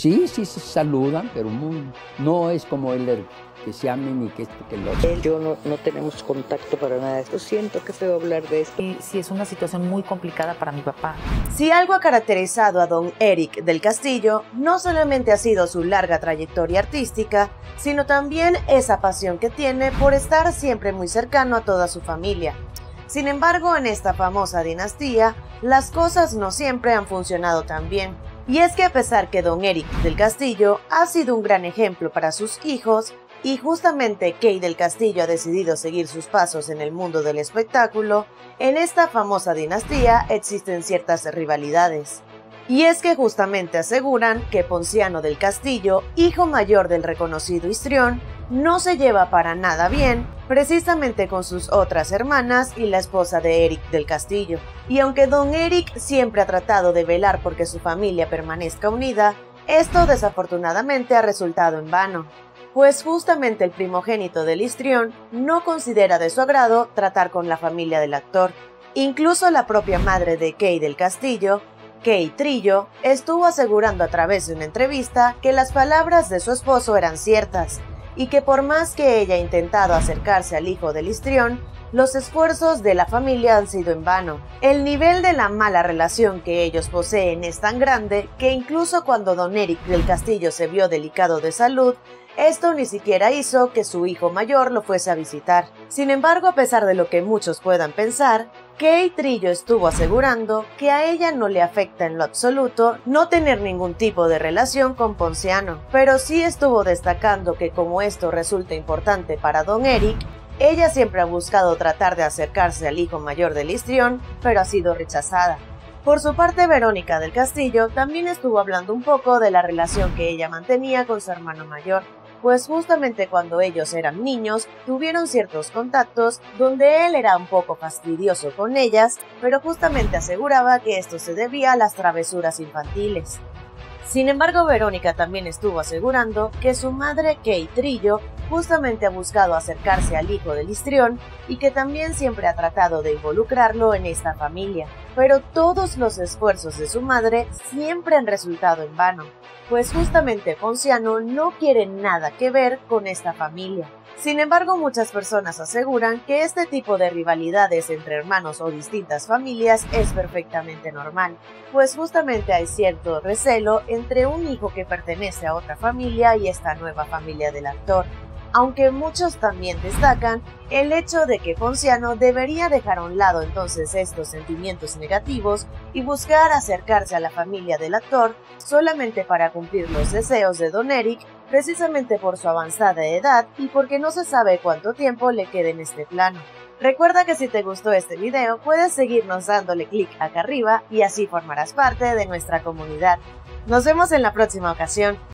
Sí, sí se saludan, pero no es como el que se amen y que esto que lo otro. Yo no tenemos contacto para nada de esto. Siento que feo hablar de esto. Y sí, es una situación muy complicada para mi papá. Si algo ha caracterizado a don Eric del Castillo, no solamente ha sido su larga trayectoria artística, sino también esa pasión que tiene por estar siempre muy cercano a toda su familia. Sin embargo, en esta famosa dinastía, las cosas no siempre han funcionado tan bien. Y es que a pesar que don Eric del Castillo ha sido un gran ejemplo para sus hijos, y justamente Kate del Castillo ha decidido seguir sus pasos en el mundo del espectáculo, en esta famosa dinastía existen ciertas rivalidades. Y es que justamente aseguran que Ponciano del Castillo, hijo mayor del reconocido histrión, no se lleva para nada bien, precisamente con sus otras hermanas y la esposa de Eric del Castillo. Y aunque don Eric siempre ha tratado de velar porque su familia permanezca unida, esto desafortunadamente ha resultado en vano, pues justamente el primogénito del histrión no considera de su agrado tratar con la familia del actor. Incluso la propia madre de Kate del Castillo, Kate Trillo, estuvo asegurando a través de una entrevista que las palabras de su esposo eran ciertas, y que por más que ella ha intentado acercarse al hijo del histrión, los esfuerzos de la familia han sido en vano. El nivel de la mala relación que ellos poseen es tan grande que incluso cuando don Eric del Castillo se vio delicado de salud, esto ni siquiera hizo que su hijo mayor lo fuese a visitar. Sin embargo, a pesar de lo que muchos puedan pensar, Kate Trillo estuvo asegurando que a ella no le afecta en lo absoluto no tener ningún tipo de relación con Ponciano, pero sí estuvo destacando que como esto resulta importante para don Eric, ella siempre ha buscado tratar de acercarse al hijo mayor del histrión, pero ha sido rechazada. Por su parte, Verónica del Castillo también estuvo hablando un poco de la relación que ella mantenía con su hermano mayor, pues justamente cuando ellos eran niños tuvieron ciertos contactos donde él era un poco fastidioso con ellas, pero justamente aseguraba que esto se debía a las travesuras infantiles. Sin embargo, Verónica también estuvo asegurando que su madre Kate Trillo justamente ha buscado acercarse al hijo del histrión y que también siempre ha tratado de involucrarlo en esta familia, pero todos los esfuerzos de su madre siempre han resultado en vano, pues justamente Ponciano no quiere nada que ver con esta familia. Sin embargo, muchas personas aseguran que este tipo de rivalidades entre hermanos o distintas familias es perfectamente normal, pues justamente hay cierto recelo entre un hijo que pertenece a otra familia y esta nueva familia del actor. Aunque muchos también destacan el hecho de que Ponciano debería dejar a un lado entonces estos sentimientos negativos y buscar acercarse a la familia del actor solamente para cumplir los deseos de don Eric, precisamente por su avanzada edad y porque no se sabe cuánto tiempo le quede en este plano. Recuerda que si te gustó este video puedes seguirnos dándole clic acá arriba y así formarás parte de nuestra comunidad. Nos vemos en la próxima ocasión.